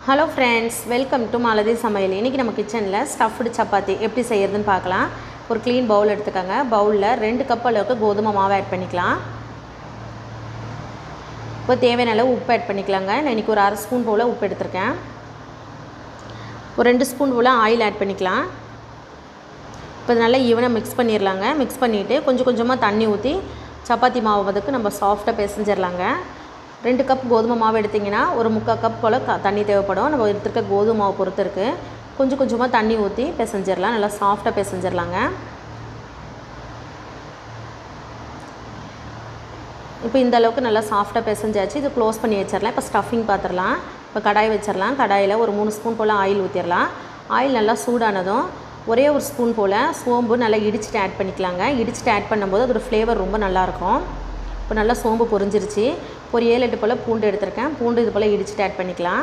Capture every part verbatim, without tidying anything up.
Hello friends, welcome to malathi samayal. இன்னைக்கு நம்ம கிச்சன்ல stuffed சப்பாத்தி எப்படி செய்யறதுன்னு பார்க்கலாம். ஒரு clean bowl எடுத்துக்கங்க. பவுல்ல two கப் அளவுக்கு கோதுமை மாவு ஆட் பண்ணிக்கலாம். இப்போ தேவையான அளவு உப்பு ஆட் பண்ணிக்கலாங்க. நான் இன்னைக்கு ஒரு அரை ஸ்பூன் போல உப்பு எடுத்துர்க்கேன். ஒரு two ஸ்பூன் போல ஆயில் ஆட் பண்ணிக்கலாம். இப்போ நல்லா ஈவனா mix பண்ணிரலாங்க. mix பண்ணிட்டு கொஞ்சம் கொஞ்சமா தண்ணி ஊத்தி சப்பாத்தி மாவு வதக்கு நம்ம சாஃப்ட்டா பிசைஞ்சிரலாங்க. two கப் கோதுமை மாவு எடுத்தீங்கன்னா ஒரு முக்கால் கப் போல தண்ணி தேவைப்படும். நம்ம எடுத்துக்க கோதுமை மாவு பொறுத்து இருக்கு. கொஞ்சம் கொஞ்சமா தண்ணி ஊத்தி பிசைஞ்சிரலாம். நல்லா சாஃப்ட்டா பிசைஞ்சிரலாங்க. இப்போ இந்த அளவுக்கு நல்லா சாஃப்ட்டா பிசைஞ்சாச்சு. இது க்ளோஸ் பண்ணி வச்சிரலாம். இப்போ ஸ்டஃபிங் பாத்திரலாம். இப்போ கடாய் வச்சிரலாம். கடாயில ஒரு three ஸ்பூன் போல ஆயில் ஊத்திரலாம். ஆயில் நல்லா சூடானதும் ஒரே ஒரு ஸ்பூன் போல சோம்பு நல்லா இடிச்சிட்டு ஆட் பண்ணிக்கலாங்க. இடிச்சிட்டு ஆட் பண்ணும்போது அதோட ஃப்ளேவர் ரொம்ப நல்லா இருக்கும். இப்போ நல்லா சோம்பு பொரிஞ்சிருச்சு. ஒரு seven eight போல பூண்டு எடுத்துர்க்கேன். பூண்டு இது போல இடிச்சிட்டு ஆட் பண்ணிக்கலாம்.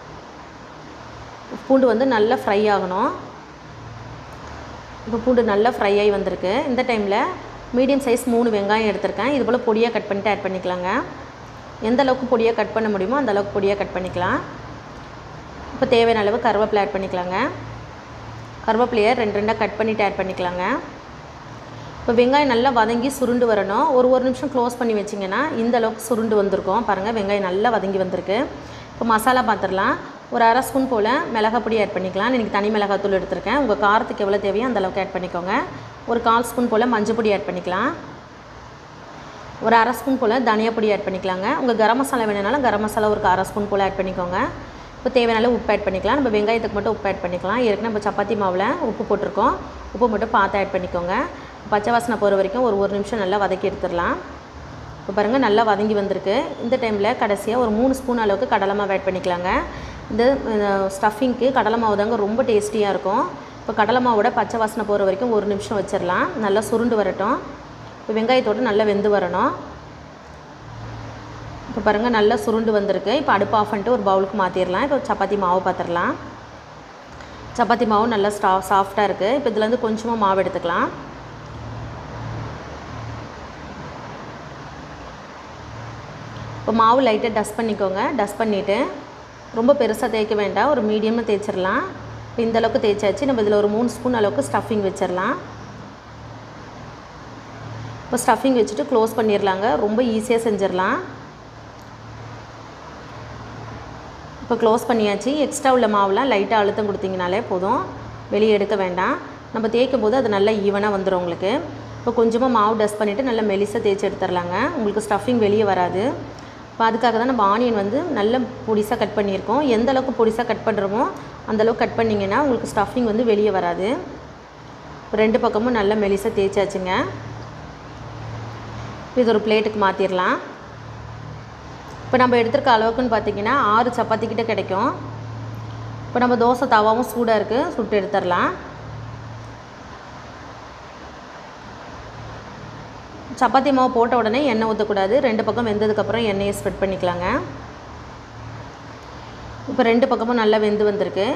பூண்டு வந்து நல்லா ஃப்ரை ஆகணும். இப்போ பூண்டு நல்லா ஃப்ரை ஆகி வந்திருக்கு. இந்த டைம்ல மீடியம் சைஸ் three வெங்காயம் எடுத்துர்க்கேன். இது போல பொடியா கட் பண்ணிட்டு ஆட் பண்ணிக்கலாங்க. எந்த அளவுக்கு பொடியா கட் பண்ண முடியுமோ அந்த அளவுக்கு பொடியா கட் பண்ணிக்கலாம். இப்போ தேவையான அளவு கறிவேப்பிலை ஆட் பண்ணிக்கலாங்க. கறிவேப்பிலையை ரெண்டு ரெண்டா கட் பண்ணிட்டு ஆட் பண்ணிக்கலாங்க. இப்போ வெங்காயம் நல்லா வதங்கி சுருண்டு வரணும். ஒரு ஒரு நிமிஷம் க்ளோஸ் பண்ணி வெச்சீங்கன்னா இந்த அளவுக்கு சுருண்டு வந்திருக்கும். பாருங்க வெங்காயம் நல்லா வதங்கி வந்திருக்கு. இப்போ மசாலா பாத்திரலாம். ஒரு அரை ஸ்பூன் போல மிளகாய் பொடி ஆட் பண்ணிக்கலாம். நான் இன்னைக்கு தனி மிளகாய் தூள் எடுத்துர்க்கேன். உங்க காரத்துக்கு எவ்வளவு தேவையோ அந்த அளவுக்கு ஆட் பண்ணிக்கோங்க. ஒரு கால் ஸ்பூன் போல மஞ்சள் பொடி ஆட் பண்ணிக்கலாம். ஒரு அரை ஸ்பூன் போல தனியா பொடி ஆட் பண்ணிக்கலாங்க. உங்க கரம் மசாலா வேணும்னாலும் கரம் மசாலா ஒரு அரை ஸ்பூன் போல ஆட் பண்ணிக்கோங்க. இப்போ தேவையான அளவு உப்பு ஆட் பண்ணிக்கலாம். நம்ம வெங்காயத்துக்கு மட்டும் உப்பு ஆட் பண்ணிக்கலாம். ஏற்கனவே நம்ம சப்பாத்தி மாவுல உப்பு போட்டுருக்கோம். உப்பு மட்டும் பார்த்து ஆட் பண்ணிக்கோங்க. பச்சை வாசனை போற வரைக்கும் ஒரு ஒரு நிமிஷம் நல்லா வதக்கி எடுத்துறலாம். இப்போ பாருங்க நல்லா வதங்கி வந்திருக்கு. இந்த டைம்ல கடைசியா ஒரு three ஸ்பூன் அளவுக்கு கடலை மாவு ஆட் பண்ணிக்கலாங்க. இந்த ஸ்டஃபிங்க்கு கடலை மாவு தாங்க ரொம்ப டேஸ்டியா இருக்கும். இப்போ கடலை மாவோட பச்சை வாசனை போற வரைக்கும் ஒரு நிமிஷம் வச்சிரலாம். நல்லா சுருண்டு வரட்டும். இப்போ வெங்காயத்தோட நல்லா வெந்து வரணும். இப்போ பாருங்க நல்லா சுருண்டு வந்திருக்கு. இப்போ அடுப்பு ஆஃப் பண்ணிட்டு ஒரு பவுலுக்கு மாத்திரலாம். இப்போ சப்பாத்தி மாவு பாத்திரலாம். சப்பாத்தி மாவு நல்லா சாஃப்ட்டா இருக்கு. இப்போ இதுல இருந்து கொஞ்சமா மாவு எடுத்துக்கலாம். இப்போ மாவு லைட்டா டஸ்ட் பண்ணிக்கோங்க. டஸ்ட் பண்ணிட்டு ரொம்ப பெருசா தேய்க்க வேண்டாம். ஒரு மீடியமா தேய்ச்சிரலாம். இப்போ இந்த அளவுக்கு தேய்ச்சாச்சு. நம்ம இதுல ஒரு three ஸ்பூன் அளவுக்கு ஸ்டஃபிங் வெச்சிரலாம். இப்போ ஸ்டஃபிங் வெச்சிட்டு க்ளோஸ் பண்ணிரலாங்க. ரொம்ப ஈஸியா செஞ்சிரலாம். இப்போ க்ளோஸ் பண்ணியாச்சு. எக்ஸ்ட்ரா உள்ள மாவுலாம் லைட்டா அழுத்தம் கொடுத்தீங்கனாலே போதும். வெளிய எடுக்க வேண்டாம். நம்ம தேய்க்கும்போது அது நல்லா ஈவனா வந்துரும் உங்களுக்கு. இப்போ கொஞ்சமா மாவு டஸ்ட் பண்ணிட்டு நல்லா மெலிசா தேய்ச்சி எடுத்துறலாங்க. உங்களுக்கு ஸ்டஃபிங் வெளிய வராது. இப்போ அதுக்காக தான் நம்ம ஆனியன் வந்து நல்ல பொடிசா கட் பண்ணியிருக்கோம். எந்த அளவுக்கு பொடிசா கட் பண்றோமோ அந்த அளவுக்கு கட் பண்ணீங்கன்னா உங்களுக்கு ஸ்டஃபிங் வந்து வெளிய வராது. ரெண்டு பக்கமும் நல்லா மெலிசா தேய்ச்சாச்சுங்க. இது ஒரு பிளேட்டுக்கு மாத்திரலாம். இப்போ நம்ம எடுத்துக்க அளவுக்குன்னு பாத்தீங்கன்னா six சப்பாத்தி கிட்ட கிடைக்கும். இப்போ நம்ம தோசை தவாவும் சூடா இருக்கு. சுட்டு எடுத்துறலாம். சப்பாத்தி மாவு போட்ட உடனே எண்ணெய் ஊத்த கூடாது. ரெண்டு பக்கம் வெந்ததுக்கு அப்புறம் எண்ணெயை ஸ்ப்ரெட் பண்ணிக்கலாங்க. இப்போ ரெண்டு பக்கமும் நல்லா வெந்து வந்திருக்கு.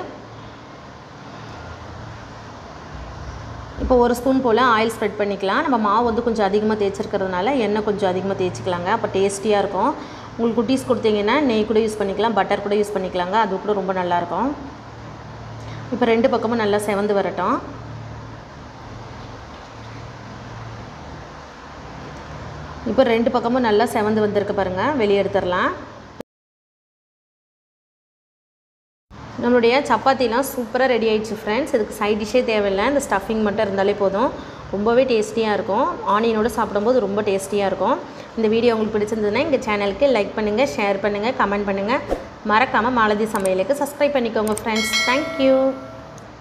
இப்போ ஒரு ஸ்பூன் போல ஆயில் ஸ்ப்ரெட் பண்ணிக்கலாம். நம்ம மாவு வந்து கொஞ்சம் அதிகமா தேய்ச்சிருக்கிறதுனால எண்ணெய் கொஞ்சம் அதிகமா தேய்ச்சிக்கலாங்க. அப்ப டேஸ்டியா இருக்கும். உங்களுக்கு குட்டீஸ் கொடுத்தீங்கன்னா நெய் கூட யூஸ் பண்ணிக்கலாம். பட்டர் கூட யூஸ் பண்ணிக்கலாங்க. அது கூட ரொம்ப நல்லா இருக்கும். இப்போ ரெண்டு பக்கமும் நல்லா செவந்து வரட்டும். இப்போ ரெண்டு பக்கமும் நல்லா செவந்து வந்திருக்கு பாருங்க. வெளிய எடுத்துறலாம். நம்மளுடைய சப்பாத்திலாம் சூப்பரா ரெடி ஆயிடுச்சு फ्रेंड्स. இதுக்கு சைடு டிஷ்ஷே தேவையில்லை. இந்த ஸ்டஃபிங் மட்டும் இருந்தாலே போதும். ரொம்பவே டேஸ்டியா இருக்கும். ஆனியனோட சாப்பிடும்போது ரொம்ப டேஸ்டியா இருக்கும். இந்த வீடியோ உங்களுக்கு பிடிச்சிருந்ததுன்னா எங்க சேனலுக்கு லைக் பண்ணுங்க, ஷேர் பண்ணுங்க, கமெண்ட் பண்ணுங்க. மறக்காம மாலதி சமையலுக்கு சப்ஸ்கிரைப் பண்ணிக்கோங்க फ्रेंड्स. Thank you.